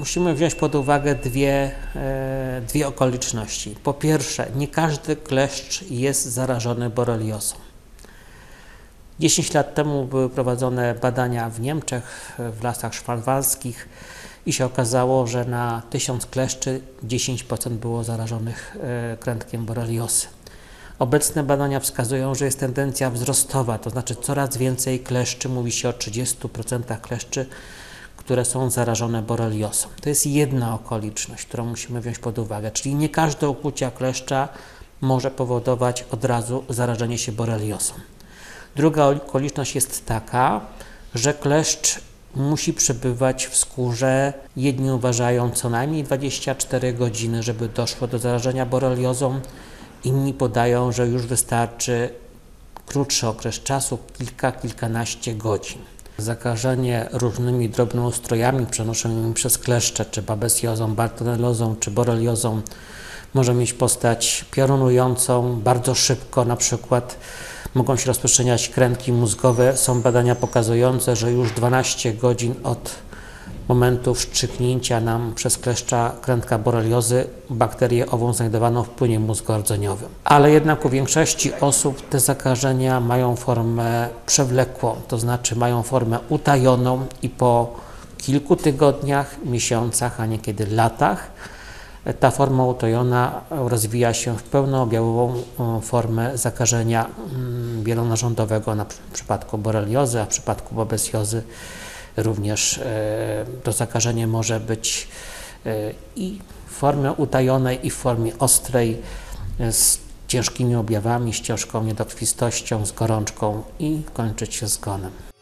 musimy wziąć pod uwagę dwie okoliczności. Po pierwsze, nie każdy kleszcz jest zarażony boreliozą. 10 lat temu były prowadzone badania w Niemczech, w lasach szwarwalskich i się okazało, że na 1000 kleszczy 10% było zarażonych krętkiem boreliozy. Obecne badania wskazują, że jest tendencja wzrostowa, to znaczy coraz więcej kleszczy, mówi się o 30% kleszczy, które są zarażone boreliozą. To jest jedna okoliczność, którą musimy wziąć pod uwagę, czyli nie każde ukłucie kleszcza może powodować od razu zarażenie się boreliozą. Druga okoliczność jest taka, że kleszcz musi przebywać w skórze, jedni uważają co najmniej 24 godziny, żeby doszło do zarażenia boreliozą, inni podają, że już wystarczy krótszy okres czasu, kilkanaście godzin. Zakażenie różnymi drobnoustrojami przenoszonymi przez kleszcze, czy babesiozą, bartonellozą, czy boreliozą może mieć postać piorunującą bardzo szybko, na przykład mogą się rozprzestrzeniać krętki mózgowe. Są badania pokazujące, że już 12 godzin od momentu wstrzyknięcia nam przez kleszcza krętka boreliozy bakterię ową znajdowano w płynie mózgowo-rdzeniowym. Ale jednak u większości osób te zakażenia mają formę przewlekłą, to znaczy mają formę utajoną i po kilku tygodniach, miesiącach, a niekiedy latach ta forma utajona rozwija się w pełnoobjawową formę zakażenia wielonarządowego, na przypadku boreliozy, a w przypadku babesiozy również to zakażenie może być i w formie utajonej, i w formie ostrej, z ciężkimi objawami, z ciężką niedokrwistością, z gorączką i kończyć się zgonem.